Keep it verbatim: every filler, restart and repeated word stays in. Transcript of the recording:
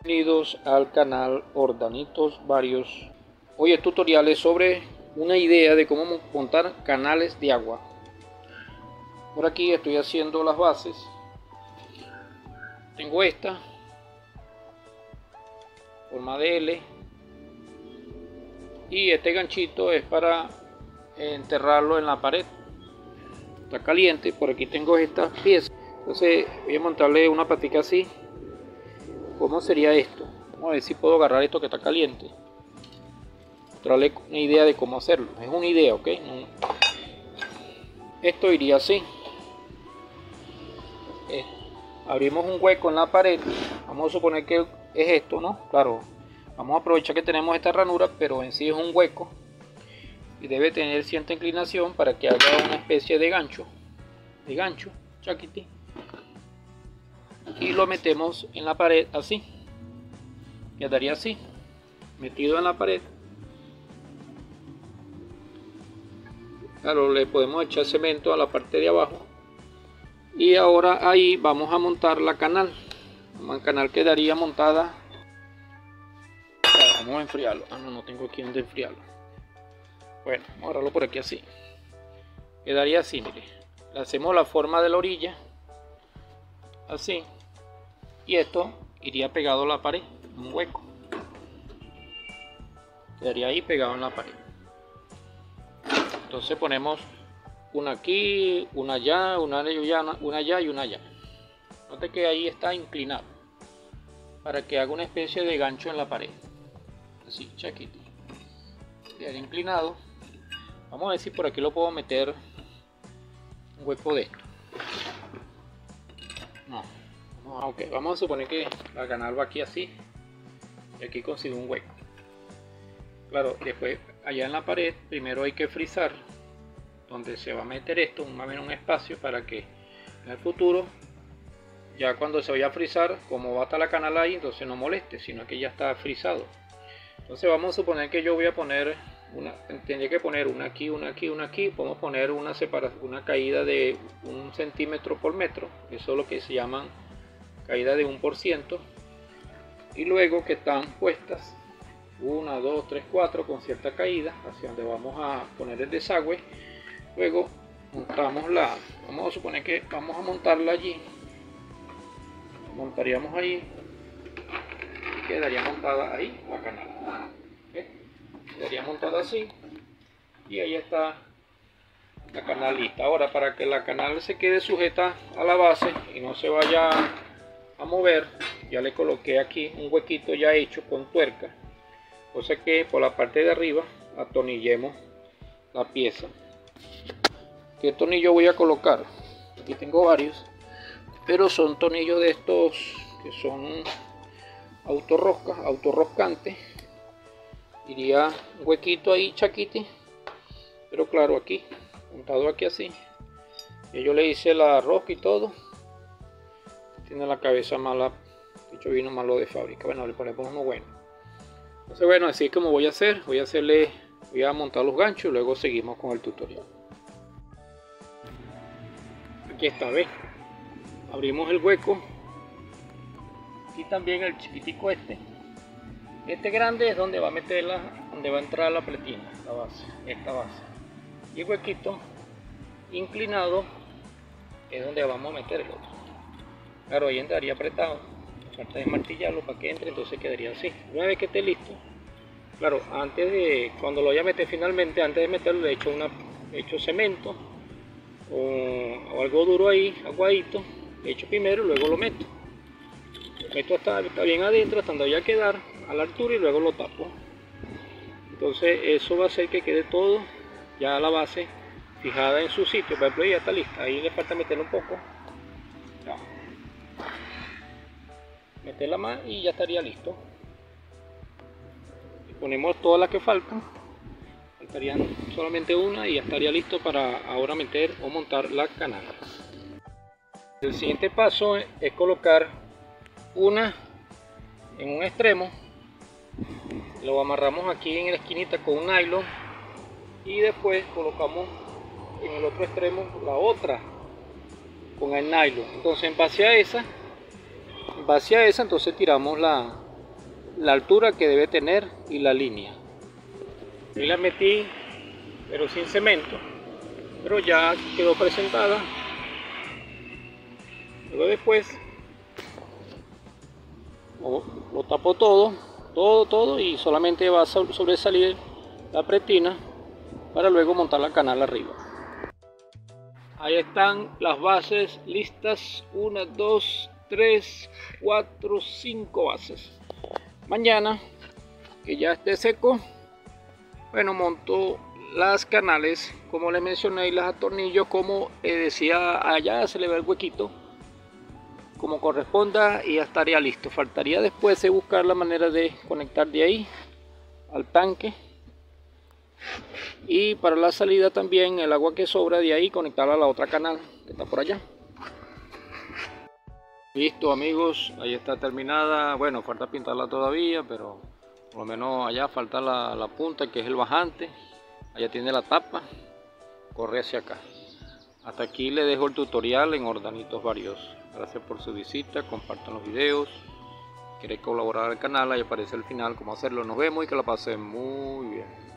Bienvenidos al canal Ordanitos Varios. Hoy el tutorial es sobre una idea de cómo montar canales de agua. Por aquí estoy haciendo las bases. Tengo esta forma de L y este ganchito es para enterrarlo en la pared. Está caliente. Por aquí tengo estas piezas, entonces voy a montarle una patica así. ¿Cómo sería esto? Vamos a ver si puedo agarrar esto que está caliente. Mostrarle una idea de cómo hacerlo. Es una idea, ¿ok? No. Esto iría así. Eh, abrimos un hueco en la pared. Vamos a suponer que es esto, ¿no? Claro, vamos a aprovechar que tenemos esta ranura, pero en sí es un hueco. Y debe tener cierta inclinación para que haga una especie de gancho. De gancho, chaquiti. Y lo metemos en la pared así. Quedaría así, metido en la pared. Claro, le podemos echar cemento a la parte de abajo. Y ahora ahí vamos a montar la canal. La canal quedaría montada. Vamos a enfriarlo. Ah, no, no tengo aquí donde enfriarlo. Bueno, vamos a agarrarlo por aquí así. Quedaría así, mire. Le hacemos la forma de la orilla. Así. Y esto iría pegado a la pared, un hueco. Quedaría ahí pegado en la pared. Entonces ponemos una aquí, una allá, una allá, una allá y una allá. Note que ahí está inclinado para que haga una especie de gancho en la pared. Así, chaquito. Quedaría inclinado. Vamos a ver si por aquí lo puedo meter un hueco de esto. No. Ok, vamos a suponer que la canal va aquí así y aquí consigo un hueco. Claro, después allá en la pared primero hay que frizar donde se va a meter esto, más o menos un espacio para que en el futuro, ya cuando se vaya a frizar, como va a estar la canal ahí, entonces no moleste, sino que ya está frizado. Entonces vamos a suponer que yo voy a poner una, tendría que poner una aquí, una aquí, una aquí. Podemos poner una separación, una caída de un centímetro por metro. Eso es lo que se llaman caída de un por ciento. Y luego que están puestas una, dos, tres, cuatro con cierta caída hacia donde vamos a poner el desagüe. Luego montamos la, vamos a suponer que vamos a montarla allí. Montaríamos ahí y quedaría montada ahí la canal. ¿Okay? Quedaría montada así y ahí está la canal lista. Ahora, para que la canal se quede sujeta a la base y no se vaya a mover, ya le coloqué aquí un huequito ya hecho con tuerca, cosa que por la parte de arriba atornillemos la pieza. ¿Qué tornillo voy a colocar? Aquí tengo varios, pero son tornillos de estos que son autorroscas, autorroscantes. Iría un huequito ahí, chaquiti, pero claro, aquí montado aquí así. Y yo le hice la rosca y todo. Tiene la cabeza mala, de hecho vino malo de fábrica. Bueno, le ponemos uno bueno. Entonces bueno, así es como voy a hacer. Voy a hacerle, voy a montar los ganchos y luego seguimos con el tutorial. Aquí está, ¿ves? Abrimos el hueco. Aquí también el chiquitico este. Este grande es donde va a meterla, donde va a entrar la pletina, la base, esta base. Y el huequito inclinado es donde vamos a meter el otro. Claro, ahí entraría apretado, falta de martillarlo para que entre, entonces quedaría así. Una vez que esté listo, claro, antes de, cuando lo vaya a meter finalmente, antes de meterlo le echo, una, le echo cemento o, o algo duro ahí, aguadito, le echo primero y luego lo meto. Lo meto hasta está bien adentro, hasta donde vaya a quedar, a la altura, y luego lo tapo. Entonces eso va a hacer que quede todo, ya la base fijada en su sitio. Por ejemplo, ya está lista, ahí le falta meterlo un poco. Ya. Meterla más y ya estaría listo. Y ponemos todas las que faltan, faltarían solamente una y ya estaría listo para ahora meter o montar la canal. El siguiente paso es colocar una en un extremo, lo amarramos aquí en la esquinita con un nylon y después colocamos en el otro extremo la otra con el nylon. Entonces en base a esa en base a esa entonces tiramos la, la altura que debe tener y la línea. Y la metí, pero sin cemento, pero ya quedó presentada. Luego después lo, lo tapo todo, todo, todo, y solamente va a sobresalir la pretina para luego montar la canal arriba. Ahí están las bases listas, una, dos, tres, cuatro, cinco bases. Mañana, que ya esté seco, bueno, monto las canales, como les mencioné, y las atornillo como eh, decía allá, se le ve el huequito, como corresponda, y ya estaría listo. Faltaría después de buscar la manera de conectar de ahí al tanque, y para la salida también el agua que sobra de ahí conectarla a la otra canal que está por allá. Listo amigos, ahí está terminada. Bueno, falta pintarla todavía, pero por lo menos allá falta la, la punta, que es el bajante. Allá tiene la tapa, corre hacia acá. Hasta aquí le dejo el tutorial en Ordanitos Varios. Gracias por su visita, compartan los videos. Si quieren colaborar al canal, ahí aparece al final cómo hacerlo. Nos vemos y que la pasen muy bien.